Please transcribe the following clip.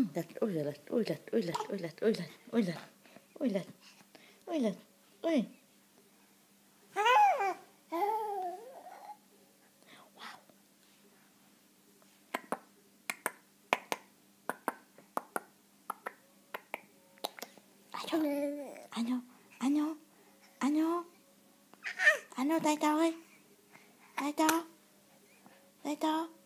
Lett, úgy lett, úgy lett, úgy lett, úgy lett, úgy lett, úgy lett, úgy lett, úgy lett, úgy. Wow. Anyo, tay to ơi, tay to.